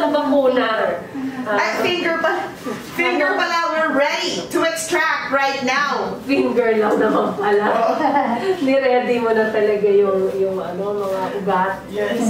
the bakuna. Finger pala, we're ready to extract right now. Finger lang naman pala. Ni-ready mo na talaga yung ano, mga ugat. Yes.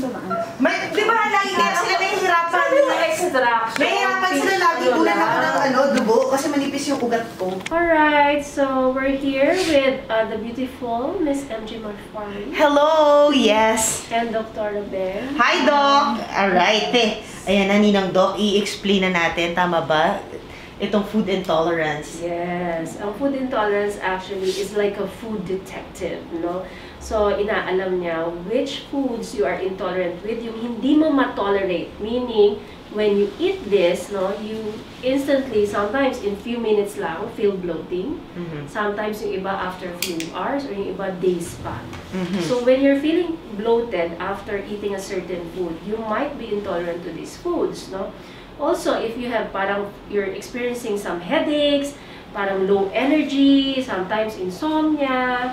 Di ba lagi kaya sila nahihirapan? Nahihirapan sila lagi kunan ako ng dugo kasi manipis yung ugat ko. Alright, so we're here with the beautiful Miss MJ Marfari. Hello, yes. And Dr. Bell. Hi, Doc. Alright, ayan na Ninang Doc, i-explain na natin, tama ba? Itong food intolerance. Yes, ang food intolerance actually is like a food detective, no? So, inaalam niya which foods you are intolerant with, yung hindi mo ma-tolerate. Meaning, when you eat this, no, you instantly, sometimes in few minutes lang, feel bloating. Sometimes yung iba after a few hours, or yung iba days pa. So, when you're feeling bloated after eating a certain food, you might be intolerant to these foods, no? Also, if you have you're experiencing some headaches, parang low energy, sometimes insomnia,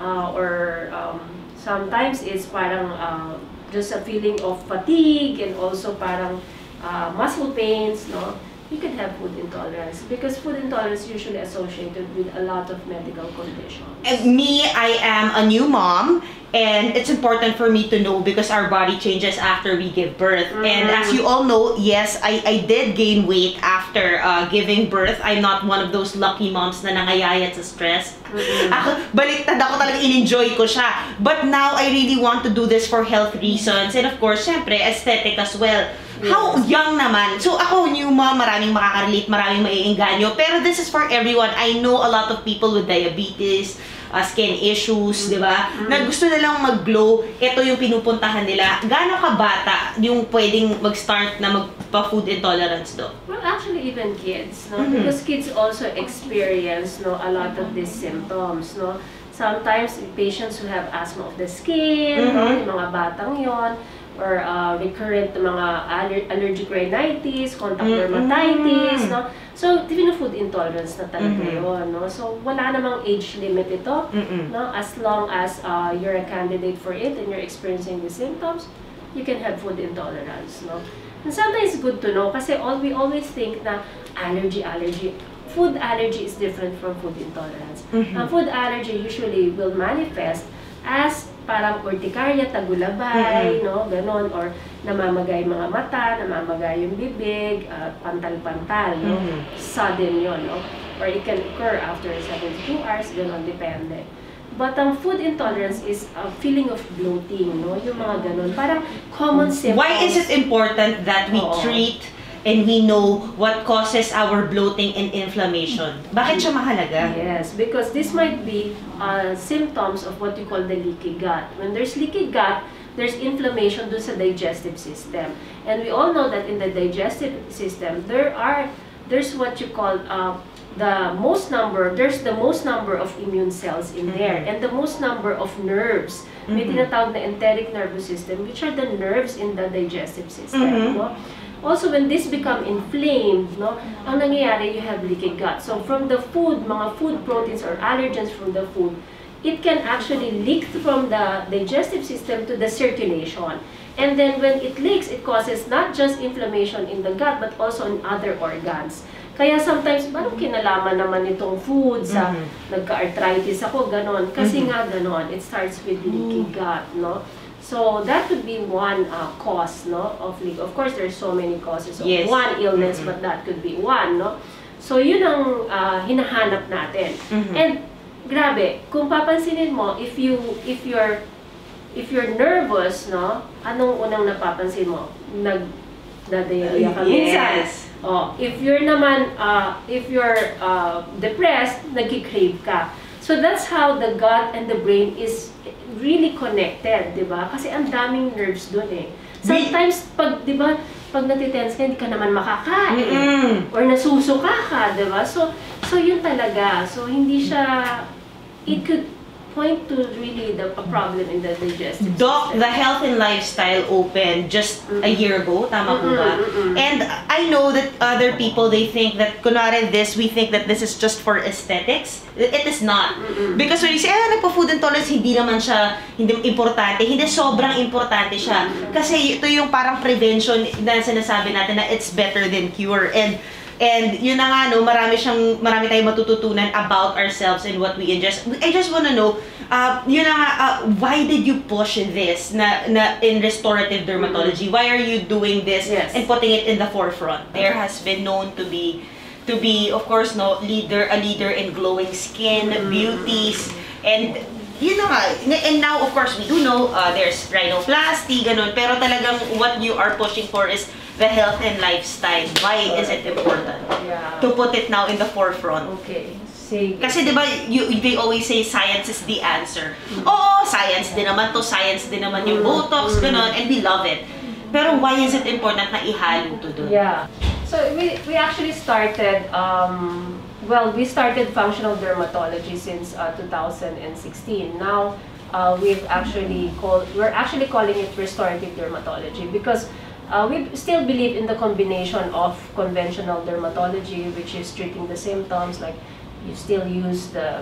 or sometimes it's parang just a feeling of fatigue, and also parang muscle pains, no? You could have food intolerance because food intolerance is usually associated with a lot of medical conditions. Me, I am a new mom, and it's important for me to know because our body changes after we give birth. And as you all know, yes, I did gain weight after giving birth. I'm not one of those lucky moms na nangayayat sa stress. Baliktad ako, talaga in-enjoy ko siya. But now, I really want to do this for health reasons. And of course, syempre, aesthetic as well. How young naman. So ako, new mom, maraming makaka-relate, maraming maiengganyo. Pero this is for everyone. I know a lot of people with diabetes, skin issues, di ba? Na gusto nilang mag-glow. Ito yung pinupuntahan nila. Gaano ka bata yung pwedeng mag-start na magpa-food intolerance do? Well, actually, even kids, no? Because kids also experience, no, a lot of these symptoms, no? Sometimes patients who have asthma of the skin, no, yung mga batang yon, or recurrent mga allergic rhinitis, contact dermatitis, no? So, food intolerance na talaga yun, no? So, wala namang age limit ito, no? As long as you're a candidate for it and you're experiencing the symptoms, you can have food intolerance, no? And sometimes it's good to know kasi we always think na allergy. Food allergy is different from food intolerance. Food allergy usually will manifest as parang urticaria, tagulabay, no, ganon, or namamagay mga mata, namamagay yung bibig, pantal-pantal, no, sudden yon, no, or it can occur after 72 hours, ganon, depende. But ang food intolerance is a feeling of bloating, no, yung mga ganon, parang common symptoms. Why is it important that we treat and we know what causes our bloating and inflammation? Bakit siya mahalaga? Yes, because this might be symptoms of what you call the leaky gut. When there's leaky gut, there's inflammation dun sa digestive system. And we all know that in the digestive system, there's what you call the most number of immune cells in there, and the most number of nerves. May tinatawag na enteric nervous system, which are the nerves in the digestive system. No? Also, when this become inflamed, no, ang nangyayari, you have leaky gut. So, from the food, mga food proteins or allergens from the food, it can actually leak from the digestive system to the circulation. And then, when it leaks, it causes not just inflammation in the gut, but also in other organs. Kaya sometimes, parang kinalaman naman itong food sa nagka-arthritis ako, ganon. Kasi nga ganon, it starts with leaky gut, no? So that could be one cause, no, of leak. Of course, there's so many causes of one illness, but that could be one, no. So yun ang hinahanap natin. And grabe, kung papansinin mo, if you're nervous, no, anong unang napapansin mo? Nagdadiarrhea ka minsan. Oh, if you're depressed, nagki-crave ka. So that's how the gut and the brain is really connected, di ba? Kasi ang daming nerves doon eh. Sometimes, di ba, pag natitense ka, hindi ka naman makakain. Or nasusuka ka, di ba? So yun talaga. So, hindi siya, it could point to really a problem in the digestive Doc, system. the Health and Lifestyle opened just a year ago, tama po ba? And I know that other people, they think that, kunwari we think that this is just for aesthetics. It is not. Because when you say, nagpa-food intolerance, hindi naman siya, hindi importante. Hindi, sobrang importante siya. Kasi ito yung parang prevention na sinasabi natin na it's better than cure. And yun na nga, no, marami tayong matututunan about ourselves and what we ingest. I just wanna know, yun na nga, why did you push this na in restorative dermatology? Why are you doing this and putting it in the forefront? There has been known to be, of course, no, a leader in glowing skin, beauties, and yun na nga. And now, of course, we do know there's rhinoplasty, ganun. Pero talagang what you are pushing for is the health and lifestyle. Why is it important to put it now in the forefront? Okay. Sige. Kasi di ba, they always say science is the answer. Oo, science din naman to, science din naman yung Botox, ganun, and we love it. Pero why is it important na ihalo to doon? Yeah. So we actually started, we started functional dermatology since 2016. Now, we're actually calling it restorative dermatology because we still believe in the combination of conventional dermatology, which is treating the symptoms, like you still use the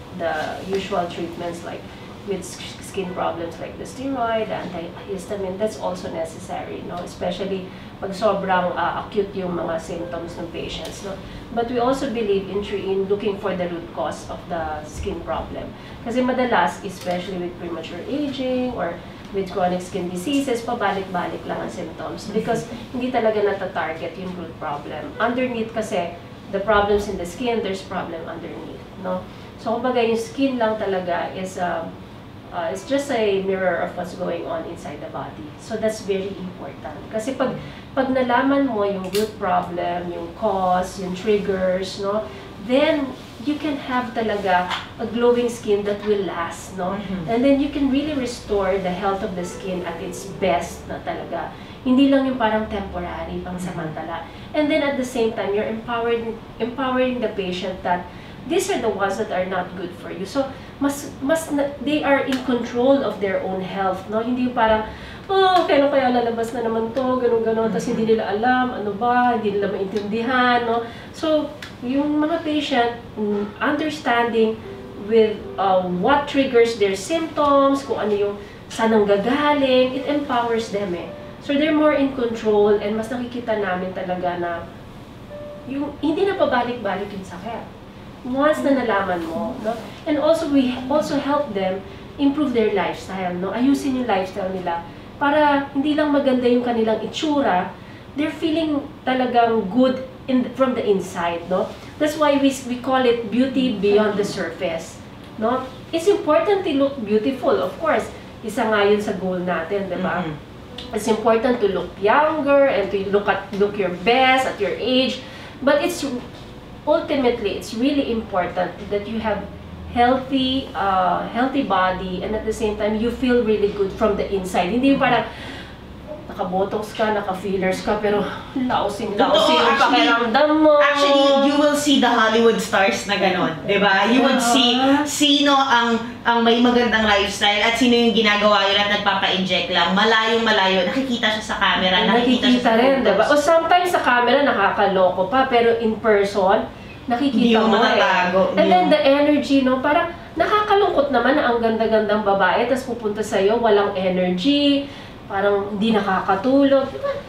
usual treatments like with skin problems like the steroid, antihistamine. That's also necessary, no? Especially pag sobrang acute yung mga symptoms ng patients, no? But we also believe in looking for the root cause of the skin problem. Kasi madalas, especially with premature aging or with chronic skin diseases, pabalik-balik lang ang symptoms because hindi talaga nata-target yung root problem. Underneath kasi, the problems in the skin, there's problem underneath, no? So, kumbaga, yung skin lang talaga is it's just a mirror of what's going on inside the body. So, that's very important. Kasi pag nalaman mo yung root problem, yung cause, yung triggers, no? Then, you can have talaga a glowing skin that will last, no? And then you can really restore the health of the skin at its best na talaga. Hindi lang yung parang temporary, pang samantala. And then at the same time, you're empowering the patient that these are the ones that are not good for you. So, they are in control of their own health, no? Hindi yung parang, kailan kaya lalabas na naman to, ganun-ganon, tapos hindi nila alam, ano ba, hindi nila maintindihan, no? So, yung mga patient, understanding with what triggers their symptoms, kung ano yung saan ang gagaling, it empowers them eh. So, they're more in control and mas nakikita namin talaga na yung hindi na pabalik-balik yung sakit. Once na nalaman mo, no? And also, we also help them improve their lifestyle, no? Ayusin yung lifestyle nila para hindi lang maganda yung kanilang itsura, they're feeling talagang good from the inside, no? That's why we call it beauty beyond the surface, no? It's important to look beautiful, of course. Isa nga yun sa goal natin, di ba? It's important to look younger and to look your best at your age, but ultimately it's really important that you have healthy body and at the same time you feel really good from the inside. Hindi yung parang naka-botox ka, naka-fillers ka, pero lausing yung pakiramdam mo. Actually, you will see the Hollywood stars na ganon, di ba? You would see sino ang may magandang lifestyle at sino yung ginagawa yun at nagpapa-inject lang. Malayong-malayo, nakikita siya sa camera, nakikita siya sa rin, diba? O sometimes sa camera nakakaloko pa, pero in person, nakikita mo eh. And then the energy, no? Parang nakakalungkot naman na ang ganda-gandang babae, tapos pupunta sa'yo, walang energy, parang hindi nakakatulog.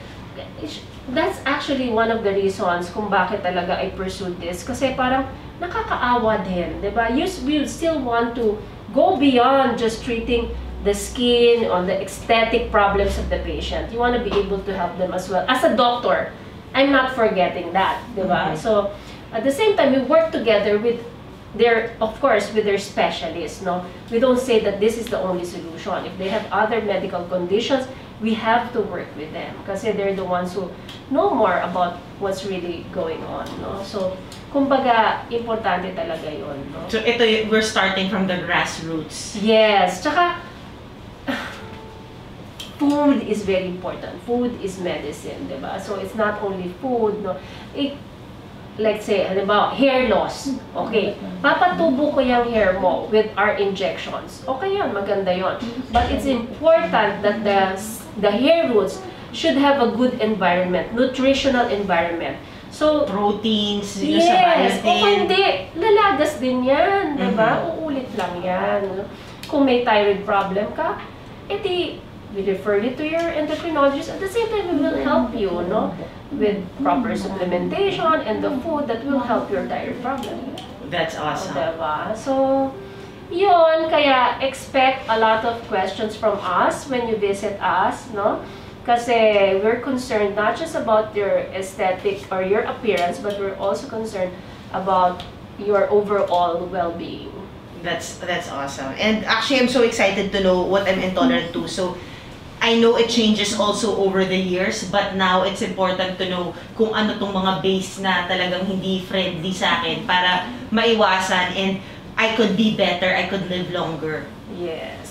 That's actually one of the reasons kung bakit talaga I pursued this. Kasi parang nakakaawa din, diba? You still want to go beyond just treating the skin or the aesthetic problems of the patient. You want to be able to help them as well. As a doctor, I'm not forgetting that, diba? So, at the same time, we work together with of course, with their specialists, no? We don't say that this is the only solution. If they have other medical conditions, we have to work with them kasi they're the ones who know more about what's really going on, no? So, kumbaga, importante talaga yun, no? So, we're starting from the grassroots. Yes. Tsaka, food is very important. Food is medicine, diba? So, it's not only food, no? let's say, halimbawa, hair loss. Okay, papatubo ko yung hair mo with our injections. Okay yun, maganda yun. But it's important that the hair roots should have a good environment, nutritional environment. So, Proteins, sa yes, o biotin. hindi, lalagas din yan, diba? Uulit lang yan. Kung may thyroid problem ka, edi, we refer you to your endocrinologist. At the same time, we will help you, no? With proper supplementation and the food that will help your thyroid problem. That's awesome. Diba? So, yun, kaya expect a lot of questions from us when you visit us, no? Kasi we're concerned not just about your aesthetic or your appearance, but we're also concerned about your overall well-being. That's awesome. And actually, I'm so excited to know what I'm intolerant to. So, I know it changes also over the years, but now it's important to know kung ano tong mga base na talagang hindi friendly sa akin para maiwasan and I could be better, I could live longer. Yes.